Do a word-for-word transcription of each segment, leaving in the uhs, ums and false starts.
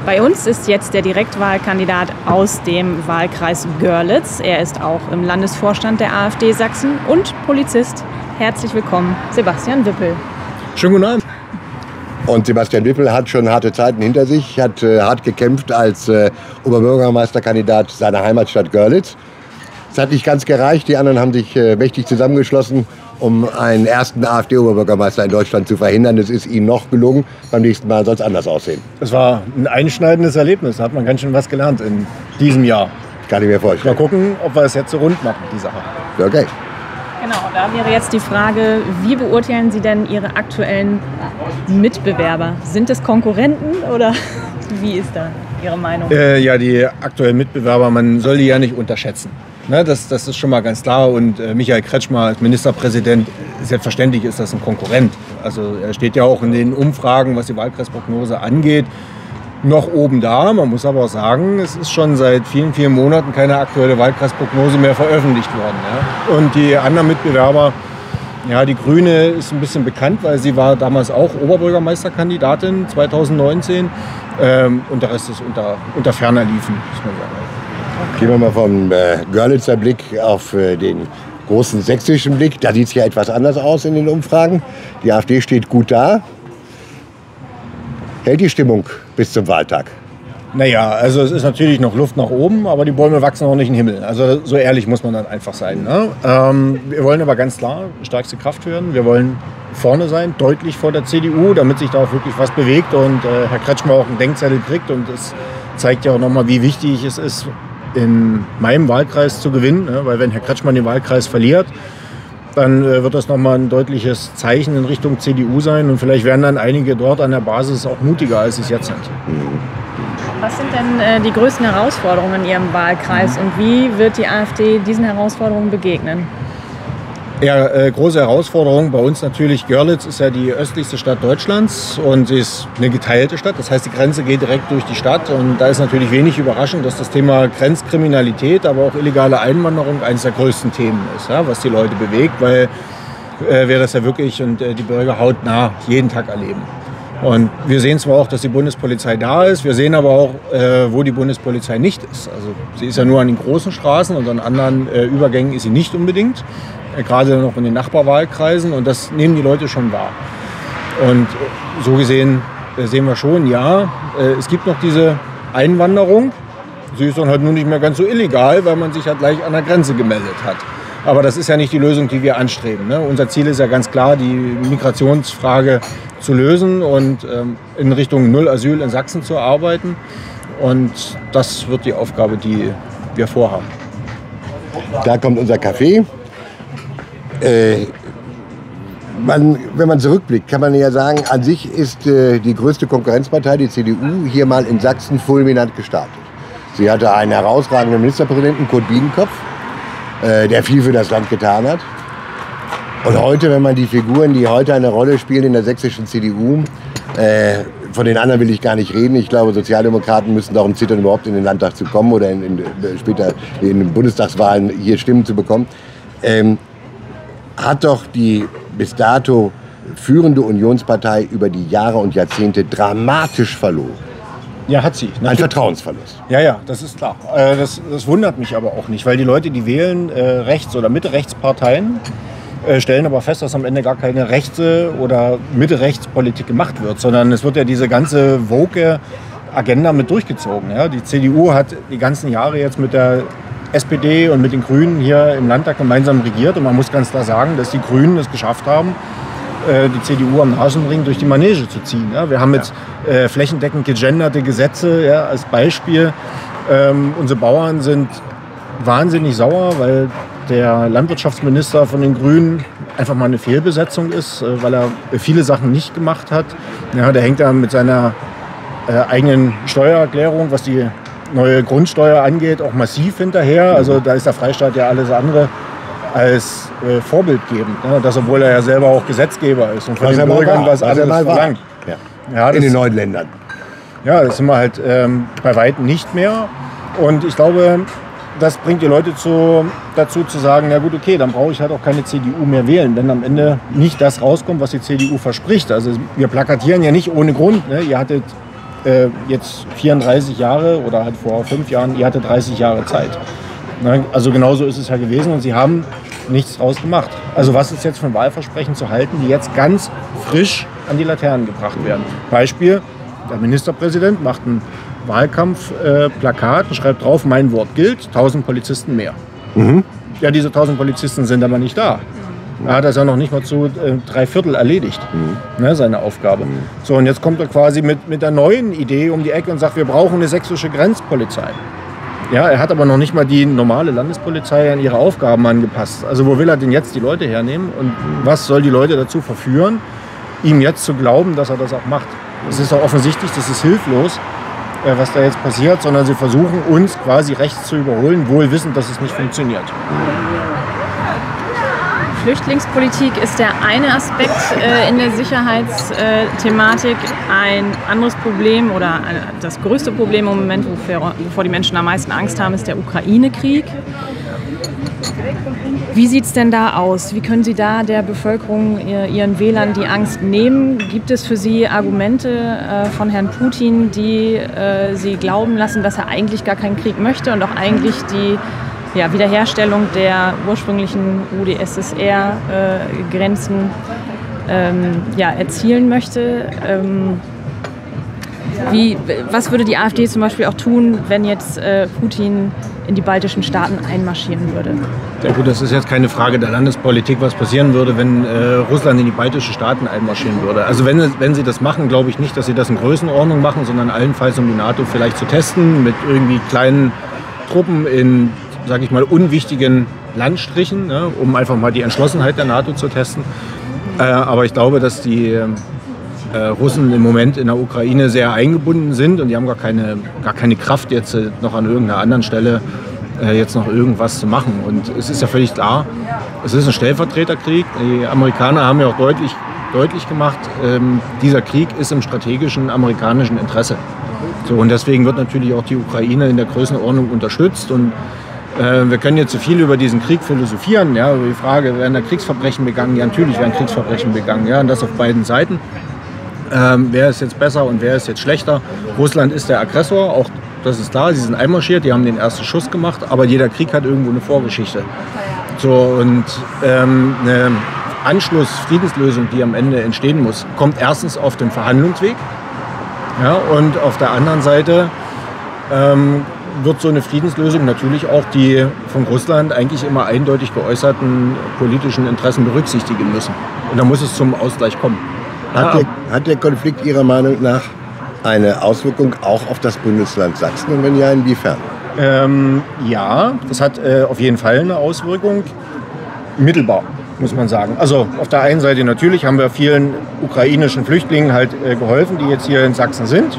Bei uns ist jetzt der Direktwahlkandidat aus dem Wahlkreis Görlitz. Er ist auch im Landesvorstand der AfD Sachsen und Polizist. Herzlich willkommen, Sebastian Wippel. Schönen guten Abend. Und Sebastian Wippel hat schon harte Zeiten hinter sich, hat äh, hart gekämpft als äh, Oberbürgermeisterkandidat seiner Heimatstadt Görlitz. Es hat nicht ganz gereicht, die anderen haben sich äh, mächtig zusammengeschlossen, um einen ersten AfD-Oberbürgermeister in Deutschland zu verhindern. Das ist ihnen noch gelungen, beim nächsten Mal soll es anders aussehen. Es war ein einschneidendes Erlebnis, da hat man ganz schön was gelernt in diesem Jahr. Kann ich mir vorstellen. Mal gucken, ob wir es jetzt so rund machen, die Sache. Okay. Genau, da wäre jetzt die Frage, wie beurteilen Sie denn Ihre aktuellen Mitbewerber? Sind es Konkurrenten oder wie ist da Ihre Meinung? Äh, ja, die aktuellen Mitbewerber, man soll die ja nicht unterschätzen. Ne, das, das ist schon mal ganz klar. Und äh, Michael Kretschmer als Ministerpräsident, selbstverständlich ist das ein Konkurrent. Also er steht ja auch in den Umfragen, was die Wahlkreisprognose angeht, noch oben da. Man muss aber auch sagen, es ist schon seit vielen, vielen Monaten keine aktuelle Wahlkreisprognose mehr veröffentlicht worden. Ja. Und die anderen Mitbewerber, ja, die Grüne ist ein bisschen bekannt, weil sie war damals auch Oberbürgermeisterkandidatin zweitausendneunzehn. Ähm, und der Rest ist unter, unter ferner Liefen, muss man sagen. Gehen wir mal vom äh, Görlitzer Blick auf äh, den großen sächsischen Blick. Da sieht es ja etwas anders aus in den Umfragen. Die AfD steht gut da. Hält die Stimmung bis zum Wahltag? Naja, also es ist natürlich noch Luft nach oben, aber die Bäume wachsen auch nicht in den Himmel. Also so ehrlich muss man dann einfach sein. Ne? Ähm, wir wollen aber ganz klar stärkste Kraft hören. Wir wollen vorne sein, deutlich vor der C D U, damit sich da auch wirklich was bewegt und äh, Herr Kretschmer auch einen Denkzettel kriegt. Und das zeigt ja auch nochmal, wie wichtig es ist, in meinem Wahlkreis zu gewinnen. Ne? Weil wenn Herr Kretschmer den Wahlkreis verliert, dann äh, wird das nochmal ein deutliches Zeichen in Richtung C D U sein. Und vielleicht werden dann einige dort an der Basis auch mutiger, als sie es jetzt sind. Was sind denn äh, die größten Herausforderungen in Ihrem Wahlkreis und wie wird die AfD diesen Herausforderungen begegnen? Ja, äh, große Herausforderung bei uns natürlich. Görlitz ist ja die östlichste Stadt Deutschlands und sie ist eine geteilte Stadt. Das heißt, die Grenze geht direkt durch die Stadt und da ist natürlich wenig überraschend, dass das Thema Grenzkriminalität, aber auch illegale Einwanderung eines der größten Themen ist, ja, was die Leute bewegt, weil äh, wir das ja wirklich und äh, die Bürger hautnah jeden Tag erleben. Und wir sehen zwar auch, dass die Bundespolizei da ist, wir sehen aber auch, äh, wo die Bundespolizei nicht ist. Also sie ist ja nur an den großen Straßen und an anderen äh, Übergängen ist sie nicht unbedingt. Äh, gerade noch in den Nachbarwahlkreisen und das nehmen die Leute schon wahr. Und so gesehen äh, sehen wir schon, ja, äh, es gibt noch diese Einwanderung. Sie ist dann halt nur nicht mehr ganz so illegal, weil man sich halt gleich an der Grenze gemeldet hat. Aber das ist ja nicht die Lösung, die wir anstreben. Ne? Unser Ziel ist ja ganz klar, die Migrationsfrage zu lösen und ähm, in Richtung Null Asyl in Sachsen zu arbeiten. Und das wird die Aufgabe, die wir vorhaben. Da kommt unser Kaffee. Äh, man, wenn man zurückblickt, kann man ja sagen, an sich ist äh, die größte Konkurrenzpartei, die C D U, hier mal in Sachsen fulminant gestartet. Sie hatte einen herausragenden Ministerpräsidenten, Kurt Biedenkopf, äh, der viel für das Land getan hat. Und heute, wenn man die Figuren, die heute eine Rolle spielen in der sächsischen C D U, äh, von den anderen will ich gar nicht reden. Ich glaube, Sozialdemokraten müssen darum zittern, überhaupt in den Landtag zu kommen oder in, in, später in den Bundestagswahlen hier Stimmen zu bekommen. Ähm, hat doch die bis dato führende Unionspartei über die Jahre und Jahrzehnte dramatisch verloren. Ja, hat sie. Ein Vertrauensverlust. Ja, ja, das ist klar. Äh, das, das wundert mich aber auch nicht, weil die Leute, die wählen äh, Rechts- oder Mitte-Rechts-Parteien, äh, stellen aber fest, dass am Ende gar keine rechte oder Mitte-Rechts-Politik gemacht wird, sondern es wird ja diese ganze woke Agenda mit durchgezogen. Ja? Die C D U hat die ganzen Jahre jetzt mit der S P D und mit den Grünen hier im Landtag gemeinsam regiert und man muss ganz klar sagen, dass die Grünen es geschafft haben, die C D U am Nasenring durch die Manege zu ziehen. Ja, wir haben jetzt äh, flächendeckend gegenderte Gesetze, ja, als Beispiel. Ähm, unsere Bauern sind wahnsinnig sauer, weil der Landwirtschaftsminister von den Grünen einfach mal eine Fehlbesetzung ist, äh, weil er viele Sachen nicht gemacht hat. Ja, der hängt da mit seiner äh, eigenen Steuererklärung, was die neue Grundsteuer angeht, auch massiv hinterher. Also da ist der Freistaat ja alles andere als äh, vorbildgebend, ne? Das, obwohl er ja selber auch Gesetzgeber ist und von was den Bürgern war, was anderes verlangt. Ja. Ja, das, in den neuen Ländern. Ja, das sind wir halt ähm, bei weitem nicht mehr. Und ich glaube, das bringt die Leute zu, dazu zu sagen, na gut, okay, dann brauche ich halt auch keine C D U mehr wählen, wenn am Ende nicht das rauskommt, was die C D U verspricht. Also wir plakatieren ja nicht ohne Grund. Ne? Ihr hattet äh, jetzt vierunddreißig Jahre oder halt vor fünf Jahren, ihr hattet dreißig Jahre Zeit. Ne? Also genauso ist es ja gewesen und sie haben nichts draus gemacht. Also was ist jetzt von Wahlversprechen zu halten, die jetzt ganz frisch an die Laternen gebracht werden? Beispiel, der Ministerpräsident macht ein Wahlkampfplakat äh, und schreibt drauf, mein Wort gilt, tausend Polizisten mehr. Mhm. Ja, diese tausend Polizisten sind aber nicht da. Er hat das ja noch nicht mal zu äh, drei Viertel erledigt, mhm. ne, seine Aufgabe. Mhm. So, und jetzt kommt er quasi mit, mit der neuen Idee um die Ecke und sagt, wir brauchen eine sächsische Grenzpolizei. Ja, er hat aber noch nicht mal die normale Landespolizei an ihre Aufgaben angepasst. Also wo will er denn jetzt die Leute hernehmen und was soll die Leute dazu verführen, ihm jetzt zu glauben, dass er das auch macht? Es ist auch offensichtlich, das ist hilflos, äh, was da jetzt passiert, sondern sie versuchen uns quasi rechts zu überholen, wohl wissend, dass es nicht funktioniert. Flüchtlingspolitik ist der eine Aspekt äh, in der Sicherheitsthematik. Ein anderes Problem oder äh, das größte Problem im Moment, wofür, wovor die Menschen am meisten Angst haben, ist der Ukraine-Krieg. Wie sieht es denn da aus? Wie können Sie da der Bevölkerung, Ihren Wählern die Angst nehmen? Gibt es für Sie Argumente äh, von Herrn Putin, die äh, Sie glauben lassen, dass er eigentlich gar keinen Krieg möchte und auch eigentlich die ja, Wiederherstellung der ursprünglichen U d S S R-Grenzen äh, ähm, ja, erzielen möchte? Ähm, wie, was würde die AfD zum Beispiel auch tun, wenn jetzt äh, Putin in die baltischen Staaten einmarschieren würde? Ja gut, das ist jetzt keine Frage der Landespolitik, was passieren würde, wenn äh, Russland in die baltischen Staaten einmarschieren würde. Also wenn, wenn sie das machen, glaube ich nicht, dass sie das in Größenordnung machen, sondern allenfalls, um die NATO vielleicht zu testen, mit irgendwie kleinen Truppen in, sage ich mal, unwichtigen Landstrichen, ne, um einfach mal die Entschlossenheit der NATO zu testen. Äh, aber ich glaube, dass die äh, Russen im Moment in der Ukraine sehr eingebunden sind und die haben gar keine, gar keine Kraft jetzt äh, noch an irgendeiner anderen Stelle äh, jetzt noch irgendwas zu machen. Und es ist ja völlig klar, es ist ein Stellvertreterkrieg. Die Amerikaner haben ja auch deutlich, deutlich gemacht, ähm, dieser Krieg ist im strategischen amerikanischen Interesse. So, und deswegen wird natürlich auch die Ukraine in der Größenordnung unterstützt. Und äh, wir können jetzt so viel über diesen Krieg philosophieren. Ja, über die Frage, werden da Kriegsverbrechen begangen? Ja, natürlich werden Kriegsverbrechen begangen. Ja, und das auf beiden Seiten. Ähm, wer ist jetzt besser und wer ist jetzt schlechter? Russland ist der Aggressor, auch das ist klar. Sie sind einmarschiert, die haben den ersten Schuss gemacht. Aber jeder Krieg hat irgendwo eine Vorgeschichte. So, und ähm, eine Anschluss-Friedenslösung, die am Ende entstehen muss, kommt erstens auf dem Verhandlungsweg. Ja, und auf der anderen Seite ähm, wird so eine Friedenslösung natürlich auch die von Russland eigentlich immer eindeutig geäußerten politischen Interessen berücksichtigen müssen. Und da muss es zum Ausgleich kommen. Hat, ja, der, hat der Konflikt Ihrer Meinung nach eine Auswirkung auch auf das Bundesland Sachsen und wenn ja, inwiefern? Ähm, ja, das hat äh, auf jeden Fall eine Auswirkung, mittelbar, muss man sagen. Also auf der einen Seite natürlich haben wir vielen ukrainischen Flüchtlingen halt äh, geholfen, die jetzt hier in Sachsen sind.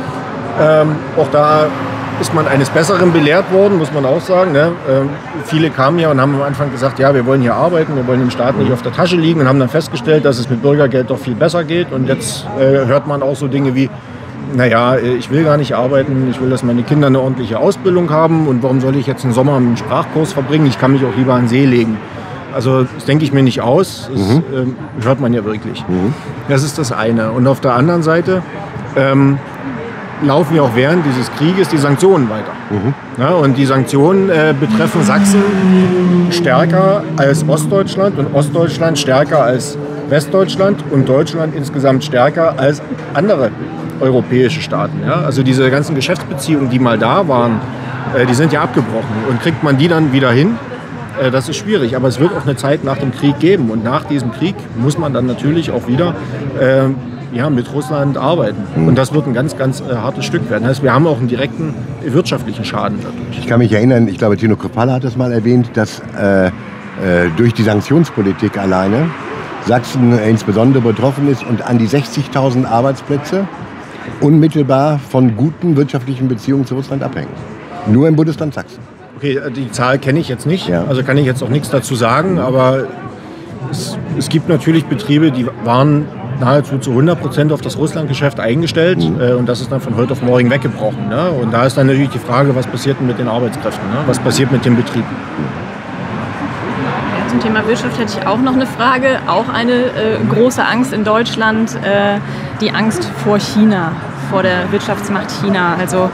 Ähm, auch da ist man eines Besseren belehrt worden, muss man auch sagen. Ne? Ähm, viele kamen hier und haben am Anfang gesagt, ja, wir wollen hier arbeiten, wir wollen dem Staat nicht auf der Tasche liegen und haben dann festgestellt, dass es mit Bürgergeld doch viel besser geht. Und jetzt äh, hört man auch so Dinge wie, naja, ich will gar nicht arbeiten, ich will, dass meine Kinder eine ordentliche Ausbildung haben und warum soll ich jetzt einen Sommer einen Sprachkurs verbringen, ich kann mich auch lieber an den See legen. Also das denke ich mir nicht aus, das mhm. ähm, hört man ja wirklich. Mhm. Das ist das eine. Und auf der anderen Seite ähm, laufen ja auch während dieses Krieges die Sanktionen weiter. Mhm. Ja, und die Sanktionen äh, betreffen Sachsen stärker als Ostdeutschland und Ostdeutschland stärker als Westdeutschland und Deutschland insgesamt stärker als andere europäische Staaten. Ja? Also diese ganzen Geschäftsbeziehungen, die mal da waren, äh, die sind ja abgebrochen. Und kriegt man die dann wieder hin? Äh, das ist schwierig. Aber es wird auch eine Zeit nach dem Krieg geben. Und nach diesem Krieg muss man dann natürlich auch wieder äh, ja, mit Russland arbeiten. Mhm. Und das wird ein ganz, ganz äh, hartes Stück werden. Das heißt, wir haben auch einen direkten wirtschaftlichen Schaden dadurch. Ich kann mich erinnern, ich glaube, Tino Kruppalla hat das mal erwähnt, dass äh, äh, durch die Sanktionspolitik alleine Sachsen insbesondere betroffen ist und an die sechzigtausend Arbeitsplätze unmittelbar von guten wirtschaftlichen Beziehungen zu Russland abhängen. Nur im Bundesland Sachsen. Okay, die Zahl kenne ich jetzt nicht, ja. Also kann ich jetzt auch nichts dazu sagen, aber es, es gibt natürlich Betriebe, die waren nahezu zu hundert Prozent auf das Russlandgeschäft eingestellt mhm. äh, und das ist dann von heute auf morgen weggebrochen. Ne? Und da ist dann natürlich die Frage, was passiert denn mit den Arbeitskräften, ne? Was passiert mit dem Betrieb? zum Thema Wirtschaft hätte ich auch noch eine Frage. Auch eine äh, große Angst in Deutschland, äh, die Angst vor China, vor der Wirtschaftsmacht China. Also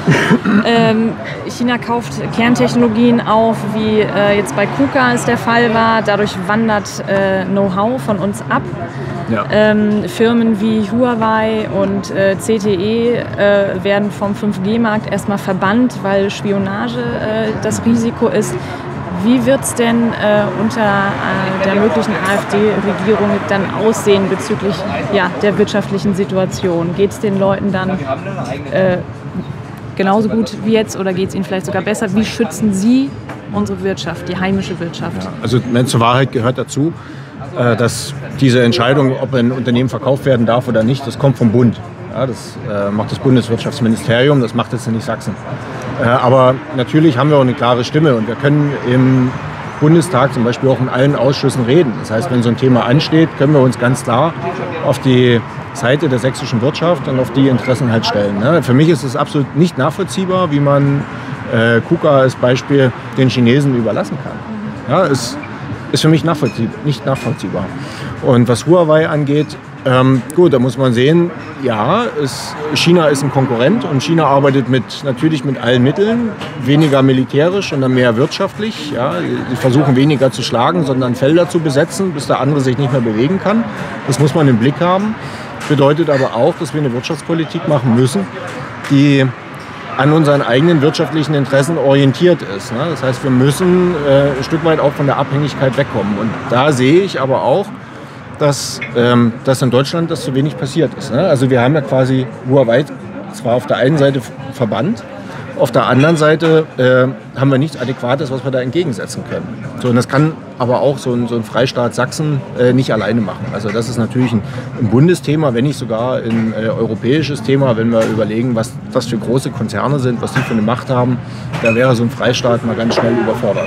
ähm, China kauft Kerntechnologien auf, wie äh, jetzt bei KUKA es der Fall war. Dadurch wandert äh, Know-how von uns ab. Ja. Ähm, Firmen wie Huawei und äh, C T E äh, werden vom fünf G Markt erstmal verbannt, weil Spionage äh, das Risiko ist. Wie wird es denn äh, unter äh, der möglichen AfD-Regierung dann aussehen bezüglich ja, der wirtschaftlichen Situation? Geht es den Leuten dann äh, genauso gut wie jetzt oder geht es ihnen vielleicht sogar besser? Wie schützen Sie unsere Wirtschaft, die heimische Wirtschaft? Ja, also zur Wahrheit gehört dazu, äh, dass diese Entscheidung, ob ein Unternehmen verkauft werden darf oder nicht, das kommt vom Bund. Ja, das äh, macht das Bundeswirtschaftsministerium, das macht jetzt nicht Sachsen. Äh, aber natürlich haben wir auch eine klare Stimme und wir können im Bundestag zum Beispiel auch in allen Ausschüssen reden. Das heißt, wenn so ein Thema ansteht, können wir uns ganz klar auf die Seite der sächsischen Wirtschaft und auf die Interessen halt stellen. Ne? Für mich ist es absolut nicht nachvollziehbar, wie man äh, KUKA als Beispiel den Chinesen überlassen kann. Ja, es ist für mich nachvollziehbar, nicht nachvollziehbar. Und was Huawei angeht, ähm, gut, da muss man sehen, ja, es, China ist ein Konkurrent und China arbeitet mit, natürlich mit allen Mitteln, weniger militärisch und dann mehr wirtschaftlich. Ja. Sie versuchen weniger zu schlagen, sondern Felder zu besetzen, bis der andere sich nicht mehr bewegen kann. Das muss man im Blick haben. Bedeutet aber auch, dass wir eine Wirtschaftspolitik machen müssen, die an unseren eigenen wirtschaftlichen Interessen orientiert ist. Ne. Das heißt, wir müssen äh, ein Stück weit auch von der Abhängigkeit wegkommen. Und da sehe ich aber auch, dass, ähm, dass in Deutschland das zu wenig passiert ist. Ne? Also wir haben ja quasi Huawei zwar auf der einen Seite verbannt, auf der anderen Seite äh, haben wir nichts Adäquates, was wir da entgegensetzen können. So, und das kann aber auch so ein, so ein Freistaat Sachsen äh, nicht alleine machen. Also das ist natürlich ein, ein Bundesthema, wenn nicht sogar ein äh, europäisches Thema, wenn wir überlegen, was das für große Konzerne sind, was die für eine Macht haben, da wäre so ein Freistaat mal ganz schnell überfordert,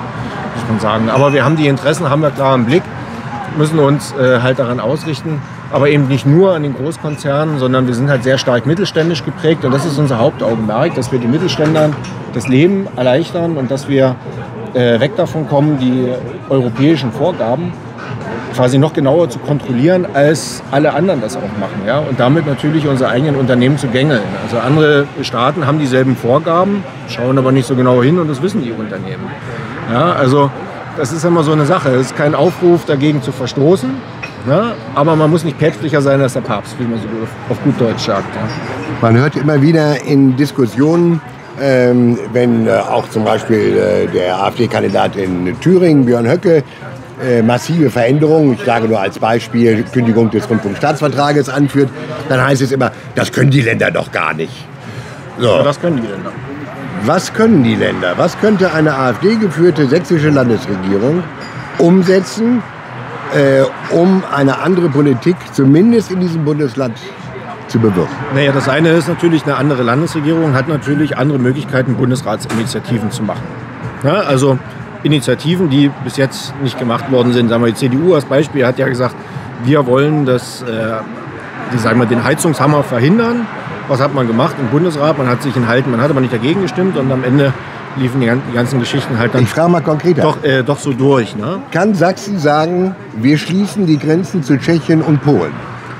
muss man sagen. Aber wir haben die Interessen, haben wir klar im Blick, müssen uns äh, halt daran ausrichten, aber eben nicht nur an den Großkonzernen, sondern wir sind halt sehr stark mittelständisch geprägt und das ist unser Hauptaugenmerk, dass wir den Mittelständlern das Leben erleichtern und dass wir äh, weg davon kommen, die europäischen Vorgaben quasi noch genauer zu kontrollieren, als alle anderen das auch machen. Ja? Und damit natürlich unsere eigenen Unternehmen zu gängeln. Also andere Staaten haben dieselben Vorgaben, schauen aber nicht so genau hin und das wissen die Unternehmen. Ja, also das ist immer so eine Sache. Es ist kein Aufruf, dagegen zu verstoßen. Ne? Aber man muss nicht päpstlicher sein als der Papst, wie man so auf gut Deutsch sagt. Ja. Man hört immer wieder in Diskussionen, ähm, wenn äh, auch zum Beispiel äh, der AfD-Kandidat in Thüringen, Björn Höcke, äh, massive Veränderungen, ich sage nur als Beispiel Kündigung des Rundfunkstaatsvertrages anführt, dann heißt es immer, das können die Länder doch gar nicht. So. Ja, das können die Länder. Was können die Länder? Was könnte eine AfD-geführte sächsische Landesregierung umsetzen, äh, um eine andere Politik zumindest in diesem Bundesland zu bewirken? Naja, das eine ist natürlich, eine andere Landesregierung hat natürlich andere Möglichkeiten, Bundesratsinitiativen zu machen. Ja, also Initiativen, die bis jetzt nicht gemacht worden sind. Sagen wir, die C D U als Beispiel hat ja gesagt, wir wollen das, äh, die, sagen wir, den Heizungshammer verhindern. Was hat man gemacht im Bundesrat? Man hat sich enthalten, man hat aber nicht dagegen gestimmt und am Ende liefen die ganzen Geschichten halt dann ich frage mal konkreter. Doch, äh, doch so durch. Ne? Kann Sachsen sagen, wir schließen die Grenzen zu Tschechien und Polen?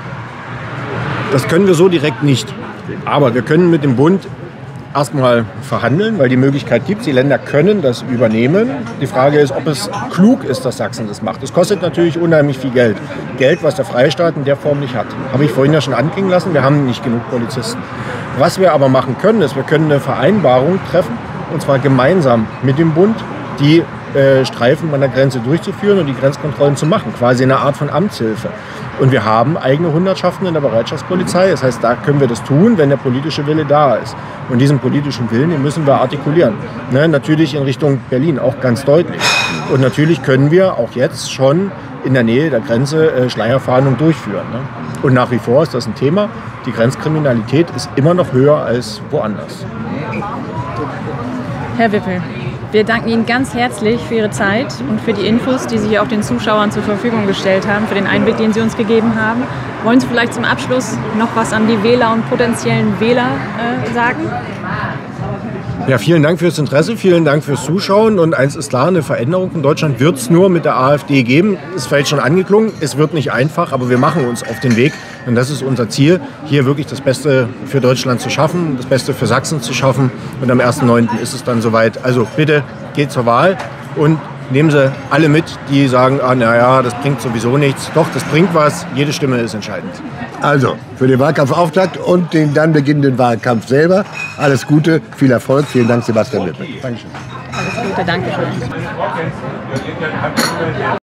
Das können wir so direkt nicht. Aber wir können mit dem Bund erstmal verhandeln, weil die Möglichkeit gibt, die Länder können das übernehmen. Die Frage ist, ob es klug ist, dass Sachsen das macht. Es kostet natürlich unheimlich viel Geld. Geld, was der Freistaat in der Form nicht hat. Habe ich vorhin ja schon anklingen lassen, wir haben nicht genug Polizisten. Was wir aber machen können, ist, wir können eine Vereinbarung treffen, und zwar gemeinsam mit dem Bund, die äh, Streifen an der Grenze durchzuführen und die Grenzkontrollen zu machen. Quasi eine Art von Amtshilfe. Und wir haben eigene Hundertschaften in der Bereitschaftspolizei. Das heißt, da können wir das tun, wenn der politische Wille da ist. Und diesen politischen Willen, den müssen wir artikulieren. Ne, natürlich in Richtung Berlin, auch ganz deutlich. Und natürlich können wir auch jetzt schon in der Nähe der Grenze äh, Schleierfahndung durchführen. Ne? Und nach wie vor ist das ein Thema. Die Grenzkriminalität ist immer noch höher als woanders. Herr Wippel, wir danken Ihnen ganz herzlich für Ihre Zeit und für die Infos, die Sie hier auch den Zuschauern zur Verfügung gestellt haben, für den Einblick, den Sie uns gegeben haben. Wollen Sie vielleicht zum Abschluss noch was an die Wähler und potenziellen Wähler äh, sagen? Ja, vielen Dank fürs Interesse, vielen Dank fürs Zuschauen. Und eins ist klar, eine Veränderung in Deutschland wird es nur mit der AfD geben. Ist vielleicht schon angeklungen, es wird nicht einfach, aber wir machen uns auf den Weg. Und das ist unser Ziel, hier wirklich das Beste für Deutschland zu schaffen, das Beste für Sachsen zu schaffen. Und am ersten neunten ist es dann soweit. Also bitte geht zur Wahl und nehmen Sie alle mit, die sagen, ah, naja, das bringt sowieso nichts. Doch, das bringt was. Jede Stimme ist entscheidend. Also, für den Wahlkampfauftakt und den dann beginnenden Wahlkampf selber, alles Gute, viel Erfolg. Vielen Dank, Sebastian Wippe. Dankeschön. Alles Gute, Dankeschön.